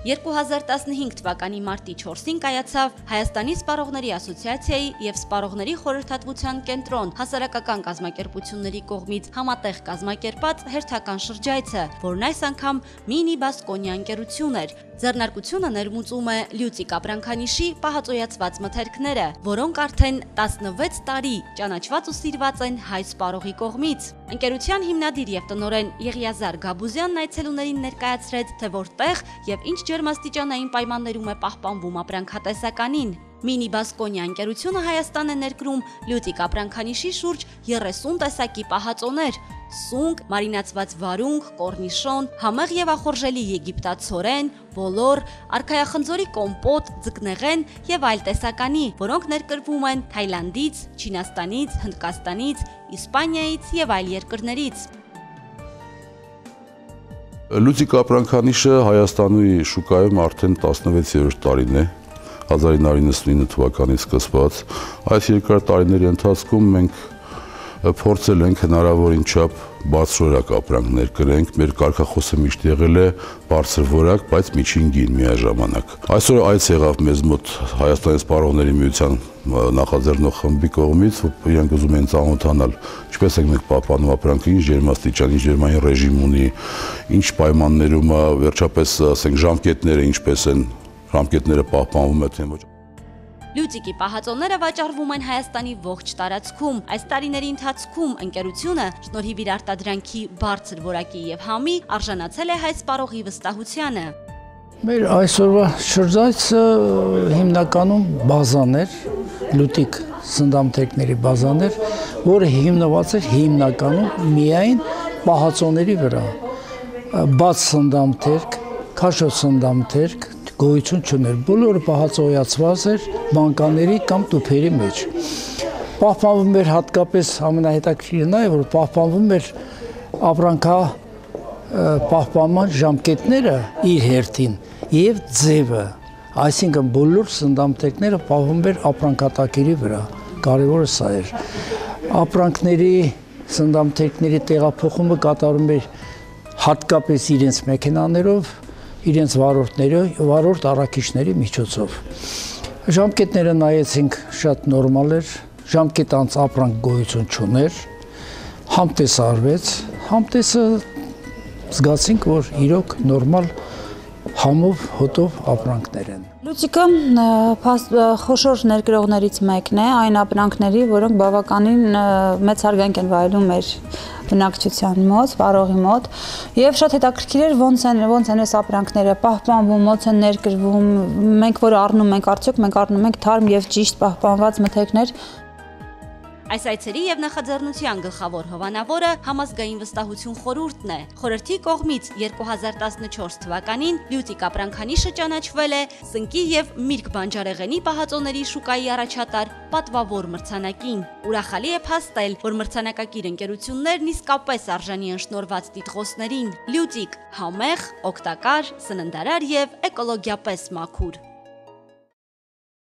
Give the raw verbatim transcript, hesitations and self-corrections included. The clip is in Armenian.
երկու հազար տասնհինգ թվականի մարտի չորսին կայացավ Հայաստանի Սպառողների ասոցիացիայի և Սպառողների խորհրդատվության կենտրոն հասարակական կազմակերպությունների կողմից համատեղ կազմակերպած հերթական շրջայցը, որն այս անգամ մինի բասկոնյա ընկերություն էր։ Ձեռնարկությունը ներմուծում է Լյուծիկ ապրանքանիշի պահածոյացված մթերքները, որոնք արդեն տասնվեց տարի ճանաչված ու սիրված են հայ սպառողի կողմից։ Ընկերության հիմնադիր և տնօրեն Եղիազար Գաբուզյանն այցելուներին ներկայացրեց, թե որտեղ և ինչ ջերմաստիճանային պայմաններում է պահպանվում ապրանքատեսականին։ Մինի բասկոնյա ընկերությունը Հայաստան է ներկրում Լյուծիկ ապրանքանիշի շուրջ երեսուն տեսակի պահածոներ՝ սունկ, մարինացված վարունգ, կորնիշոն, համեղ և ախորժելի եգիպտացորեն, բոլոր, արքայախնձորի կոմպոտ, ձկնեղեն և այլ տեսականի, որոնք ներկրվում են Թայլանդից, Չինաստանից, Հնդկաստանից, Իսպանիայից և այլ երկրներից։ Լյուծիկ ապրանքանիշը Հայաստանի շուկայում արդեն տասնվեցերորդ տարին է, հազար ինը հարյուր նվաթ թվականից սկսված։ Այս երկար տարիների ընթացքում մենք փորձել ենք հնարավորին չափ բարձրորակ ապրանք ներկրենք, մեր կարգախոսը միշտ եղել է բարձր որակ, բայց միջին գին միաժամանակ։ Այսօր այց եղավ մեզ մոտ Հայաստանի Սպառողների միության նախաձեռնող խմբի կողմից, որ իրենք ուզում են ծանոթանալ, ինչպես ենք մենք պահպանում ապրանքը, ինչ ջերմաստիճան, ինչ ջերմային ռեժիմ ունի, ինչ պայմաններում է, վերջապես ասենք ժամկետները ինչպես են, ժամկետները պահպանվում է թե ոչ։ Լյուծիկի պահածոները վաճառվում են Հայաստանի ողջ տարածքում։ Այս տարիների ընթացքում ընկերությունը շնորհիվ իր արտադրանքի բարձր որակի և համի արժանացել է հայ սպառողի վստահությանը։ Մեր այսօրվա շրջայցը հիմնականում բազան էր, լյուծիկ սննդամթերքների բազան էր, որը հիմնված էր հիմնականում միայն պահածոների վրա։ Բաց սննդամթերք, քաշոտ սննդամթերք գոյություն չուներ, բոլորը պահածոյացված էր բանկաների կամ տուփերի մեջ։ Պահպանվում էր հատկապես ամենահետաքրքիրը նա է, որ պահպանվում էր ապրանքա պահպանման ժամկետները իր հերթին և ձևը, այսինքն բոլոր սննդամթերքները պահվում էր ապրանքատակերի վրա, կարևորը սա էր։ Ապրանքների, սննդամթերքների տեղափոխումը կատարում էր հատկապես իրենց մեքենաներով, իրենց վարորդ առաքիչների միջոցով։ Ժամկետները նայեցինք շատ նորմալ էր, ժամկետանց ապրանք գոյություն չուներ, համտես արվեց, համտեսը զգացինք, որ իրոք նորմալ համով, հոտով ապրանքներ են։ Լյուծիկը խոշոր ներկրողներից մեկն է, այն ապրանքների, որոնք բավականին մեծ հարգանք են վայելում մեր բնակչության մոտ, սպառողի մոտ, և շատ հետաքրքիր էր ոնց են ոնց են այս ապրանքները պահպանվում, ոնց են ներկրվում, մենք որ առնում ենք, արդյոք մենք առնում ենք թարմ և ճիշտ պահպանված մթերքներ։ Այս այցերի և նախաձեռնության գլխավոր հովանավորը համազգային վստահություն խորհուրդն է։ Խորհրդի կողմից երկու հազար տասնչորս թվականին Լյուծիկ ապրանքանիշը ճանաչվել է սնկի և միրգ բանջարեղենի պահածոների շուկայի առաջատար պատվավոր մրցանակին։ Ուրախալի է փաստել, որ մրցանակակիր ընկերություններն իսկապես արժանի են շնորհված տիտղոսներին։ Լյուծիկ՝ համեղ, օգտակար, սննդարար և էկոլոգիապես մաքուր։